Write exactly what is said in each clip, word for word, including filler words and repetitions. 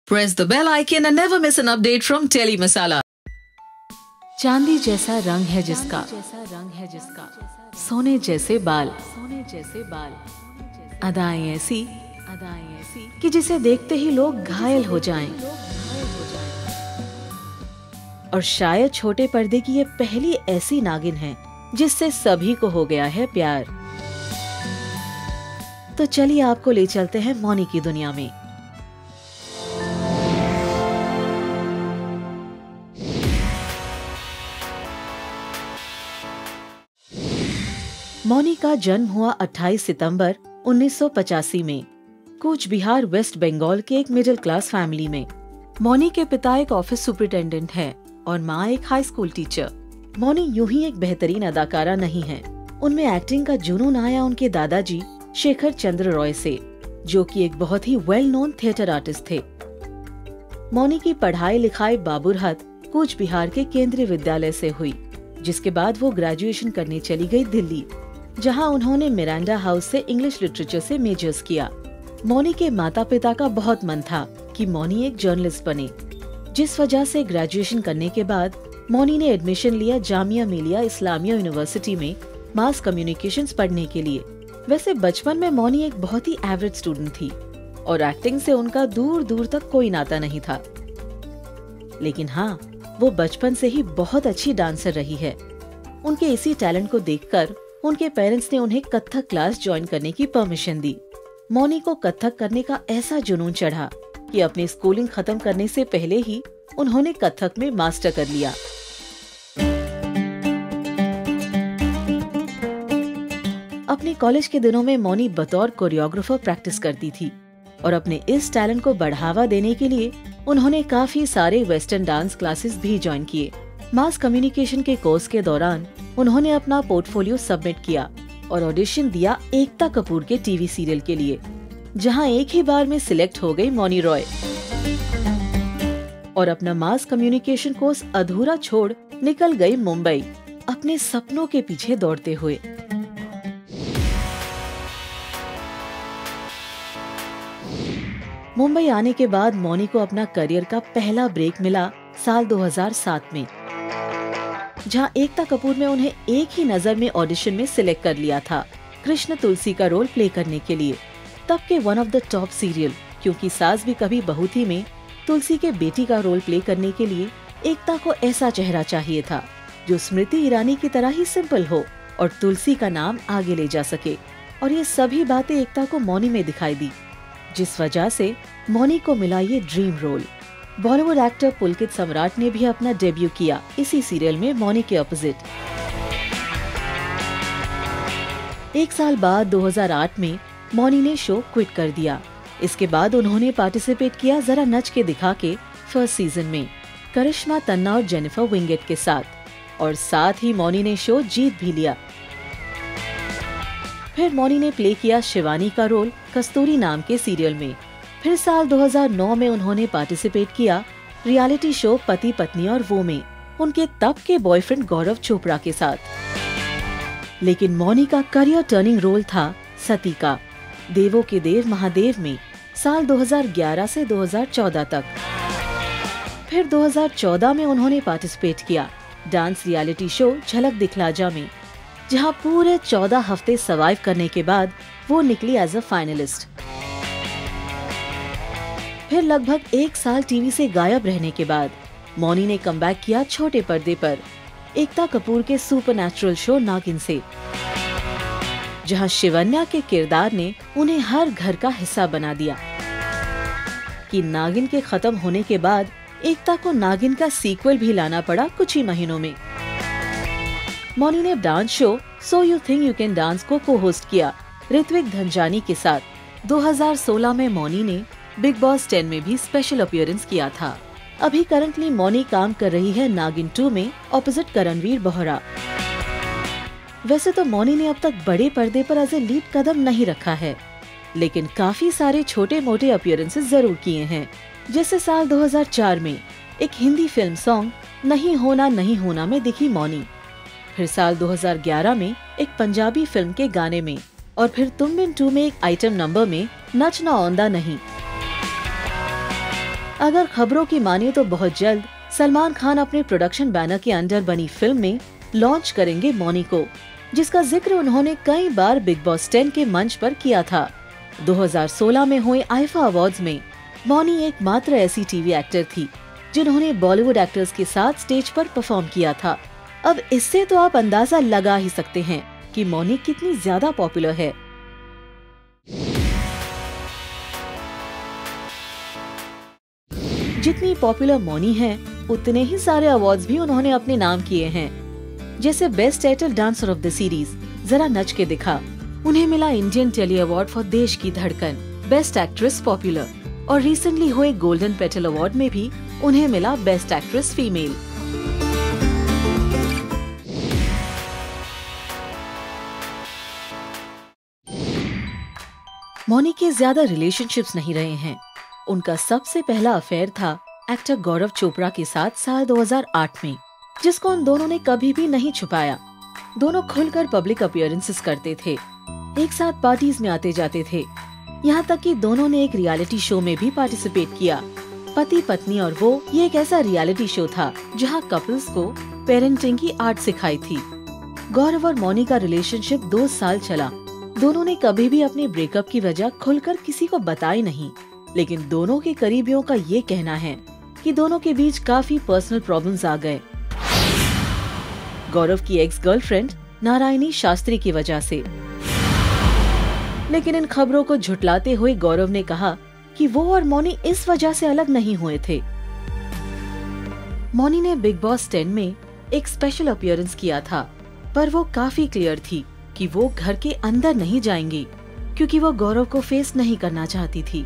Press the bell icon and never miss an update from Tele Masala. चांदी जैसा रंग है जिसका, रंग है जिसका, सोने जैसे बाल, सोने जैसे बाल, अदाएं ऐसी, अदाएं ऐसी कि जिसे देखते ही लोग घायल हो जाएं। और शायद छोटे पर्दे की ये पहली ऐसी नागिन है जिससे सभी को हो गया है प्यार। तो चलिए आपको ले चलते हैं मौनी की दुनिया में। मौनी का जन्म हुआ अट्ठाईस सितंबर उन्नीस सौ पचासी में कूच बिहार वेस्ट बंगाल के एक मिडिल क्लास फैमिली में। मौनी के पिता एक ऑफिस सुपरिटेंडेंट हैं और माँ एक हाई स्कूल टीचर। मौनी यूं ही एक बेहतरीन अदाकारा नहीं है, उनमें एक्टिंग का जुनून आया उनके दादाजी शेखर चंद्र रॉय से, जो कि एक बहुत ही वेल नोन थिएटर आर्टिस्ट थे। मौनी की पढ़ाई लिखाई बाबुरहट कूच बिहार के केंद्रीय विद्यालय से हुई, जिसके बाद वो ग्रेजुएशन करने चली गई दिल्ली, जहां उन्होंने मिरांडा हाउस से इंग्लिश लिटरेचर से मेजर्स किया। मौनी के माता पिता का बहुत मन था कि मौनी एक जर्नलिस्ट बने, जिस वजह से ग्रेजुएशन करने के बाद मौनी ने एडमिशन लिया जामिया मिलिया इस्लामिया यूनिवर्सिटी में मास कम्युनिकेशंस पढ़ने के लिए। वैसे बचपन में मौनी एक बहुत ही एवरेज स्टूडेंट थी और एक्टिंग से उनका दूर दूर तक कोई नाता नहीं था, लेकिन हाँ, वो बचपन से ही बहुत अच्छी डांसर रही है। उनके इसी टैलेंट को देखकर उनके पेरेंट्स ने उन्हें कथक क्लास ज्वाइन करने की परमिशन दी। मौनी को कथक करने का ऐसा जुनून चढ़ा कि अपनी स्कूलिंग खत्म करने से पहले ही उन्होंने कथक में मास्टर कर लिया। अपने कॉलेज के दिनों में मौनी बतौर कोरियोग्राफर प्रैक्टिस करती थी और अपने इस टैलेंट को बढ़ावा देने के लिए उन्होंने काफी सारे वेस्टर्न डांस क्लासेस भी ज्वाइन किए। मास कम्युनिकेशन के कोर्स के दौरान उन्होंने अपना पोर्टफोलियो सबमिट किया और ऑडिशन दिया एकता कपूर के टीवी सीरियल के लिए, जहां एक ही बार में सिलेक्ट हो गई मौनी रॉय और अपना मास कम्युनिकेशन कोर्स अधूरा छोड़ निकल गई मुंबई अपने सपनों के पीछे दौड़ते हुए। मुंबई आने के बाद मौनी को अपना करियर का पहला ब्रेक मिला साल दो हज़ार सात में, जहां एकता कपूर ने उन्हें एक ही नजर में ऑडिशन में सिलेक्ट कर लिया था कृष्ण तुलसी का रोल प्ले करने के लिए। तब के one of the top serial क्योंकि सास भी कभी बहू थी में तुलसी के बेटी का रोल प्ले करने के लिए एकता को ऐसा चेहरा चाहिए था जो स्मृति ईरानी की तरह ही सिंपल हो और तुलसी का नाम आगे ले जा सके। और ये सभी बातें एकता को मौनी में दिखाई दी, जिस वजह से मौनी को मिला ये dream role. Bollywood actor Pulkit Samrat ने भी अपना डेब्यू किया इसी सीरियल में मौनी के ऑपोजिट। एक साल बाद दो हज़ार आठ में मौनी ने शो क्विट कर दिया। इसके बाद उन्होंने पार्टिसिपेट किया जरा नच के दिखा के फर्स्ट सीजन में करिश्मा तन्ना और जेनिफर विंगेट के साथ, और साथ ही मौनी ने शो जीत भी लिया। फिर मौनी ने प्ले किया शिवानी का रोल कस्तूरी नाम के सीरियल में। फिर साल दो हज़ार नौ में उन्होंने पार्टिसिपेट किया रियलिटी शो पति पत्नी और वो में उनके तब के बॉयफ्रेंड गौरव चोपड़ा के साथ। लेकिन मौनी का करियर टर्निंग रोल था सती का देवों के देव महादेव में साल दो हज़ार ग्यारह से दो हज़ार चौदह तक। फिर दो हज़ार चौदह में उन्होंने पार्टिसिपेट किया डांस रियलिटी शो झलक दिखला जा में, जहां पूरे चौदह हफ्ते सर्वाइव करने के बाद वो निकली एज अ फाइनलिस्ट। फिर लगभग एक साल टीवी से गायब रहने के बाद मौनी ने कमबैक किया छोटे पर्दे पर एकता कपूर के सुपरनैचुरल शो नागिन से, जहां शिवन्या के किरदार ने उन्हें हर घर का हिस्सा बना दिया। कि नागिन के खत्म होने के बाद एकता को नागिन का सीक्वल भी लाना पड़ा कुछ ही महीनों में। मौनी ने dance show so you think you can dance को को होस्ट किया ऋत्विक धनजानी के साथ। दो हज़ार सोलह में मौनी ने बिग बॉस टेन में भी स्पेशल अपीयरेंस किया था। अभी करंटली मौनी काम कर रही है नागिन टू में ऑपोजिट करणवीर बोहरा। वैसे तो मौनी ने अब तक बड़े पर्दे पर एज ए लीड कदम नहीं रखा है, लेकिन काफी सारे छोटे मोटे अपीयरेंसेस जरूर किए हैं। जैसे साल दो हज़ार चार में एक हिंदी फिल्म सॉन्ग नहीं होना नहीं होना में दिखी मौनी। फिर साल दो हज़ार ग्यारह में एक पंजाबी फिल्म के गाने में, और फिर तुम बिन टू में एक आइटम नंबर में नचना औंदा नहीं। अगर खबरों की माने तो बहुत जल्द सलमान खान अपने प्रोडक्शन बैनर के अंडर बनी फिल्म में लॉन्च करेंगे मौनी को, जिसका जिक्र उन्होंने कई बार बिग बॉस टेन के मंच पर किया था। दो हज़ार सोलह में हुए आईफा अवार्ड्स में मौनी एकमात्र ऐसी टीवी एक्टर थी जिन्होंने बॉलीवुड एक्टर्स के साथ स्टेज पर परफॉर्म किया था। अब इससे तो आप अंदाजा लगा ही सकते हैं कि मौनी कितनी ज्यादा पॉपुलर है। जितनी पॉपुलर मौनी है, उतने ही सारे अवार्ड्स भी उन्होंने अपने नाम किए हैं। जैसे best title dancer of the series Zara Nach के दिखा, उन्हें मिला इंडियन टेली अवार्ड फॉर देश की धड़कन, बेस्ट एक्ट्रेस पॉपुलर, और रिसेंटली हुए गोल्डन पेटल अवार्ड में भी उन्हें मिला बेस्ट एक्ट्रेस फीमेल। मौनी के ज्यादा रिलेशनशिप्स नहीं रहे हैं। उनका सबसे पहला अफेयर था एक्टर गौरव चोपड़ा के साथ साल दो हज़ार आठ में, जिसको उन दोनों ने कभी भी नहीं छुपाया। दोनों खुलकर पब्लिक अपीयरेंसेस करते थे, एक साथ पार्टीज में आते जाते थे, यहाँ तक कि दोनों ने एक रियलिटी शो में भी पार्टिसिपेट किया। पति पत्नी और वो, ये एक ऐसा रियलिटी शो था जहाँ कपल्स को पेरेंटिंग की आर्ट सिखाई थी। गौरव और मौनी का रिलेशनशिप दो साल चला। दोनों ने कभी भी अपने ब्रेकअप की वजह खुलकर किसी को बताई नहीं, लेकिन दोनों के करीबियों का ये कहना है कि दोनों के बीच काफी पर्सनल प्रॉब्लम्स आ गए, गौरव की एक्स गर्लफ्रेंड नारायणी शास्त्री की वजह से। लेकिन इन खबरों को झुटलाते हुए गौरव ने कहा कि वो और मौनी इस वजह से अलग नहीं हुए थे। मौनी ने बिग बॉस टेन में एक स्पेशल अपीयरेंस किया था, पर वो काफी क्लियर थी कि वो घर के अंदर नहीं जाएंगी, क्योंकि वो गौरव को फेस नहीं करना चाहती थी।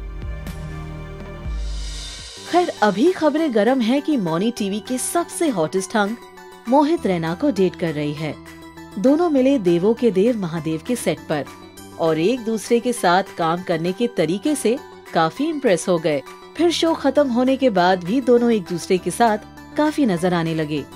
खैर, अभी खबरें गर्म है कि मौनी टीवी के सबसे हॉटेस्ट हंक मोहित रैना को डेट कर रही है। दोनों मिले देवों के देव महादेव के सेट पर और एक दूसरे के साथ काम करने के तरीके से काफी इम्प्रेस हो गए। फिर शो खत्म होने के बाद भी दोनों एक दूसरे के साथ काफी नजर आने लगे,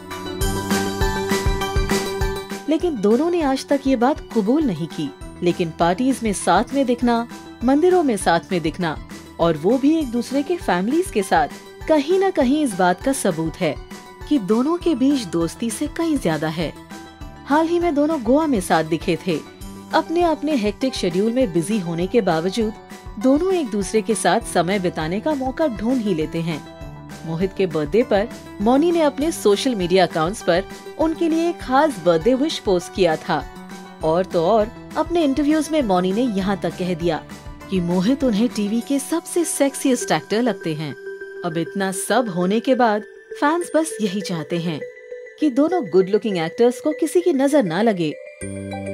लेकिन दोनों ने आज तक ये बात कबूल नहीं की। लेकिन पार्टीज में साथ में दिखना, मंदिरों में साथ में दिखना, और वो भी एक दूसरे के फैमिलीज के साथ, कहीं न कहीं इस बात का सबूत है कि दोनों के बीच दोस्ती से कहीं ज्यादा है। हाल ही में दोनों गोवा में साथ दिखे थे। अपने अपने हेक्टिक शेड्यूल में बिजी होने के बावजूद दोनों एक दूसरे के साथ समय बिताने का मौका ढूंढ ही लेते हैं। मोहित के बर्थडे पर मौनी ने अपने सोशल मीडिया अकाउंट्स पर उनके लिए एक खास बर्थडे विश पोस्ट किया था। और तो और अपने इंटरव्यूज में मौनी ने यहाँ तक कह दिया कि मोहित उन्हें टीवी के सबसे सेक्सीएस्ट एक्टर लगते हैं। अब इतना सब होने के बाद फैंस बस यही चाहते हैं कि दोनों गुड लुकिंग एक्टर्स को किसी की नजर ना लगे।